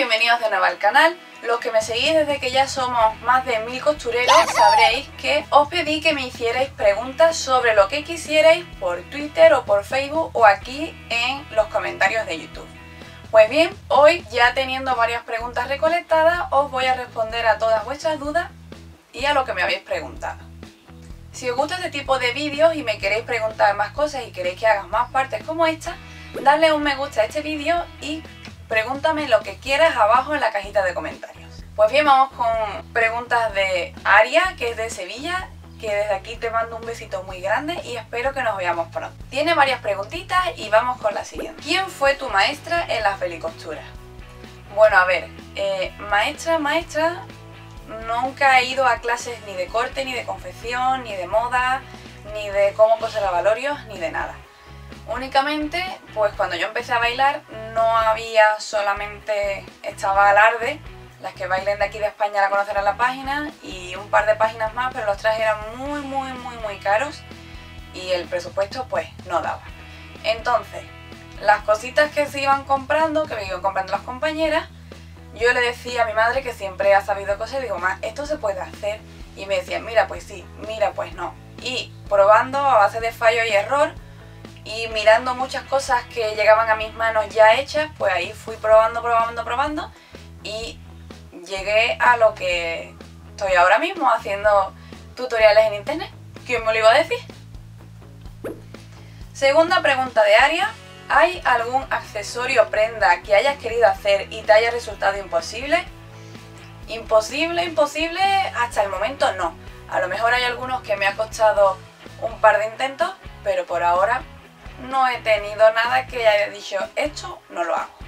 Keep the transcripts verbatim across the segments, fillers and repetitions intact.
bienvenidos de nuevo al canal. Los que me seguís desde que ya somos más de mil costureros sabréis que os pedí que me hicierais preguntas sobre lo que quisierais por Twitter o por Facebook o aquí en los comentarios de YouTube. Pues bien, hoy ya teniendo varias preguntas recolectadas os voy a responder a todas vuestras dudas y a lo que me habéis preguntado. Si os gusta este tipo de vídeos y me queréis preguntar más cosas y queréis que haga más partes como esta, darle un me gusta a este vídeo y pregúntame lo que quieras abajo en la cajita de comentarios. Pues bien, vamos con preguntas de Aria, que es de Sevilla, que desde aquí te mando un besito muy grande y espero que nos veamos pronto. Tiene varias preguntitas y vamos con la siguiente. ¿Quién fue tu maestra en la felicostura? Bueno, a ver, eh, maestra, maestra, nunca he ido a clases ni de corte, ni de confección, ni de moda, ni de cómo coser abalorios, ni de nada. Únicamente, pues cuando yo empecé a bailar no había solamente, estaba Alarde, las que bailen de aquí de España la conocerán la página, y un par de páginas más, pero los trajes eran muy muy muy muy caros y el presupuesto pues no daba. Entonces, las cositas que se iban comprando, que me iban comprando las compañeras, yo le decía a mi madre, que siempre ha sabido coser, digo, ma, esto se puede hacer, y me decía, mira pues sí, mira pues no, y probando a base de fallo y error, y mirando muchas cosas que llegaban a mis manos ya hechas, pues ahí fui probando, probando, probando y llegué a lo que estoy ahora mismo, haciendo tutoriales en internet. ¿Quién me lo iba a decir? Segunda pregunta de Aria. ¿Hay algún accesorio o prenda que hayas querido hacer y te haya resultado imposible? Imposible, imposible, hasta el momento no. A lo mejor hay algunos que me ha costado un par de intentos, pero por ahora no he tenido nada que haya dicho esto no lo hago.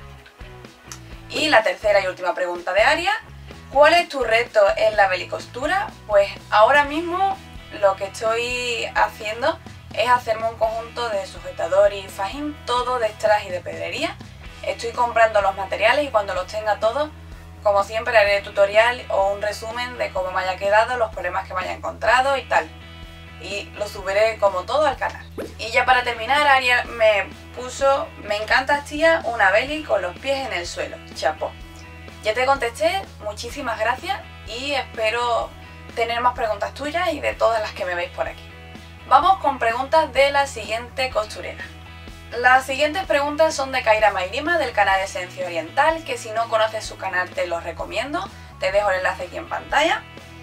Y la tercera y última pregunta de Aria. ¿Cuál es tu reto en la belicostura? Pues ahora mismo lo que estoy haciendo es hacerme un conjunto de sujetador y fajín, todo de strass y de pedrería. Estoy comprando los materiales y cuando los tenga todos, como siempre, haré tutorial o un resumen de cómo me haya quedado, los problemas que me haya encontrado y tal. Y lo subiré como todo al canal. Y ya para terminar, Aria me puso, me encanta tía, una beli con los pies en el suelo, chapó. Ya te contesté, muchísimas gracias y espero tener más preguntas tuyas y de todas las que me veis por aquí. Vamos con preguntas de la siguiente costurera. Las siguientes preguntas son de Kaira Mairima del canal Esencia Oriental, que si no conoces su canal te lo recomiendo, te dejo el enlace aquí en pantalla.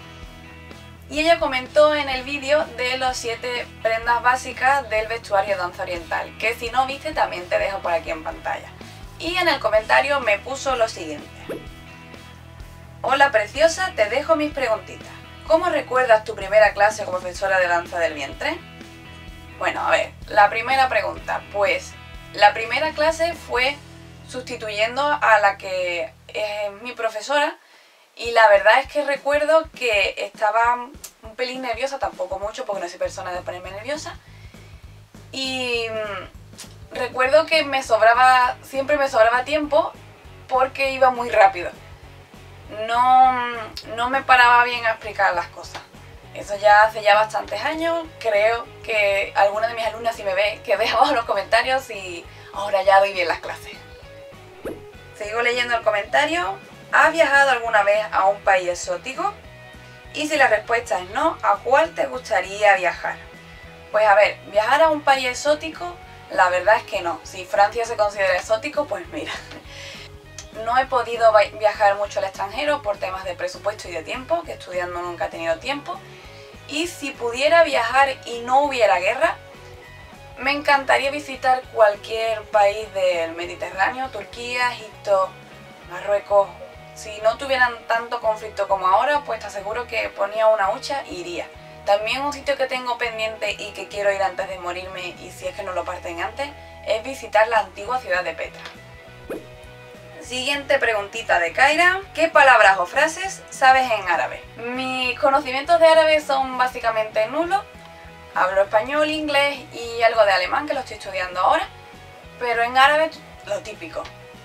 Y ella comentó en el vídeo de los siete prendas básicas del vestuario danza oriental, que si no viste también te dejo por aquí en pantalla. Y en el comentario me puso lo siguiente. Hola preciosa, te dejo mis preguntitas. ¿Cómo recuerdas tu primera clase como profesora de danza del vientre? Bueno, a ver, la primera pregunta, pues la primera clase fue sustituyendo a la que es mi profesora. Y la verdad es que recuerdo que estaba un pelín nerviosa, tampoco mucho porque no soy persona de ponerme nerviosa. Y recuerdo que me sobraba, siempre me sobraba tiempo porque iba muy rápido. No, no me paraba bien a explicar las cosas. Eso ya hace ya bastantes años. Creo que alguna de mis alumnas, si me ve, que deja abajo en los comentarios y ahora ya doy bien las clases. Sigo leyendo el comentario. ¿Has viajado alguna vez a un país exótico? Y si la respuesta es no, ¿a cuál te gustaría viajar? Pues a ver, viajar a un país exótico, la verdad es que no. Si Francia se considera exótico, pues mira. No he podido viajar mucho al extranjero por temas de presupuesto y de tiempo, que estudiando nunca he tenido tiempo. Y si pudiera viajar y no hubiera guerra, me encantaría visitar cualquier país del Mediterráneo, Turquía, Egipto, Marruecos. Si no tuvieran tanto conflicto como ahora, pues te aseguro que ponía una hucha e iría. También un sitio que tengo pendiente y que quiero ir antes de morirme, y si es que no lo parten antes, es visitar la antigua ciudad de Petra. Siguiente preguntita de Kaira. ¿Qué palabras o frases sabes en árabe? Mis conocimientos de árabe son básicamente nulos. Hablo español, inglés y algo de alemán, que lo estoy estudiando ahora. Pero en árabe, lo típico.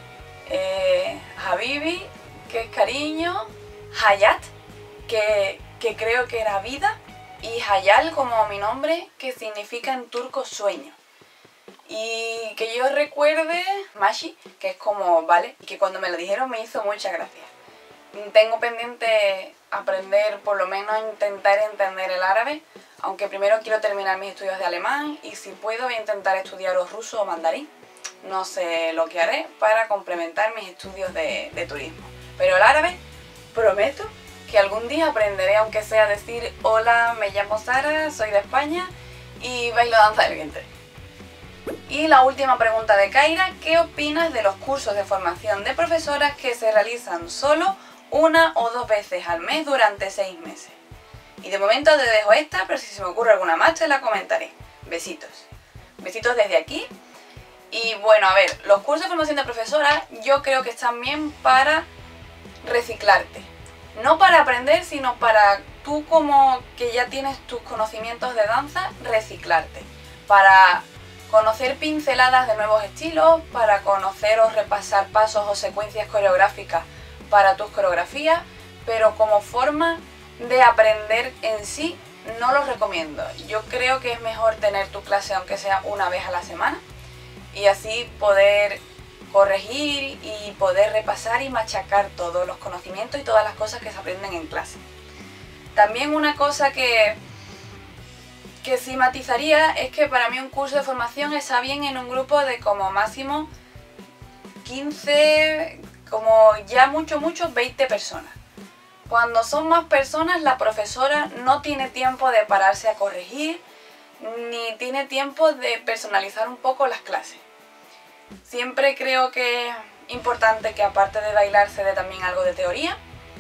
Eh, Habibi, que es cariño, Hayat, que, que creo que era vida, y Hayal como mi nombre, que significa en turco sueño. Y que yo recuerde, Mashi, que es como, vale, y que cuando me lo dijeron me hizo mucha gracia. Tengo pendiente aprender, por lo menos intentar entender el árabe, aunque primero quiero terminar mis estudios de alemán y si puedo voy a intentar estudiar o ruso o mandarín. No sé lo que haré para complementar mis estudios de, de turismo. Pero el árabe, prometo que algún día aprenderé, aunque sea a decir hola, me llamo Sara, soy de España y bailo danza del vientre. Y la última pregunta de Kaira, ¿qué opinas de los cursos de formación de profesoras que se realizan solo una o dos veces al mes durante seis meses? Y de momento te dejo esta, pero si se me ocurre alguna más te la comentaré. Besitos. Besitos desde aquí. Y bueno, a ver, los cursos de formación de profesoras yo creo que están bien para reciclarte. No para aprender, sino para tú como que ya tienes tus conocimientos de danza, reciclarte. Para conocer pinceladas de nuevos estilos, para conocer o repasar pasos o secuencias coreográficas para tus coreografías, pero como forma de aprender en sí no los recomiendo. Yo creo que es mejor tener tu clase aunque sea una vez a la semana y así poder corregir y poder repasar y machacar todos los conocimientos y todas las cosas que se aprenden en clase. También una cosa que que sí matizaría es que para mí un curso de formación está bien en un grupo de como máximo quince, como ya mucho mucho veinte personas. Cuando son más personas la profesora no tiene tiempo de pararse a corregir ni tiene tiempo de personalizar un poco las clases. Siempre creo que es importante que aparte de bailar se dé también algo de teoría.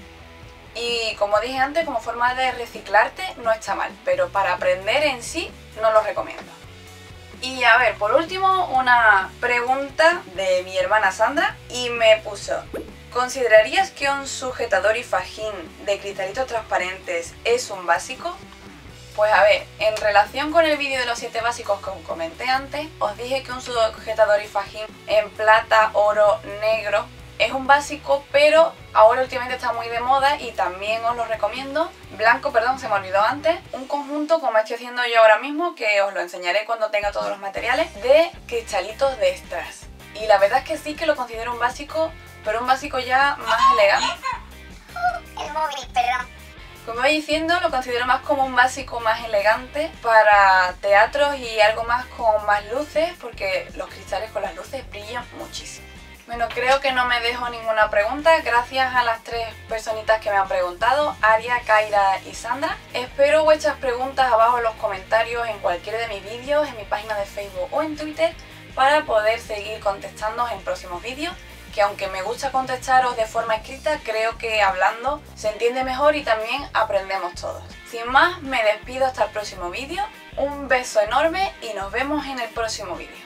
Y como dije antes, como forma de reciclarte no está mal, pero para aprender en sí no lo recomiendo. Y a ver, por último, una pregunta de mi hermana Sandra y me puso: ¿considerarías que un sujetador y fajín de cristalitos transparentes es un básico? Pues a ver, en relación con el vídeo de los siete básicos que os comenté antes, os dije que un sujetador y fajín en plata, oro, negro es un básico, pero ahora últimamente está muy de moda y también os lo recomiendo. Blanco, perdón, se me olvidó antes. Un conjunto, como estoy haciendo yo ahora mismo, que os lo enseñaré cuando tenga todos los materiales, de cristalitos de strass. Y la verdad es que sí que lo considero un básico, pero un básico ya más elegante. El móvil, perdón. Como voy diciendo, lo considero más como un básico más elegante para teatros y algo más con más luces, porque los cristales con las luces brillan muchísimo. Bueno, creo que no me dejo ninguna pregunta, gracias a las tres personitas que me han preguntado, Aria, Kaira y Sandra. Espero vuestras preguntas abajo en los comentarios en cualquiera de mis vídeos, en mi página de Facebook o en Twitter, para poder seguir contestándoos en próximos vídeos, que aunque me gusta contestaros de forma escrita, creo que hablando se entiende mejor y también aprendemos todos. Sin más, me despido hasta el próximo vídeo, un beso enorme y nos vemos en el próximo vídeo.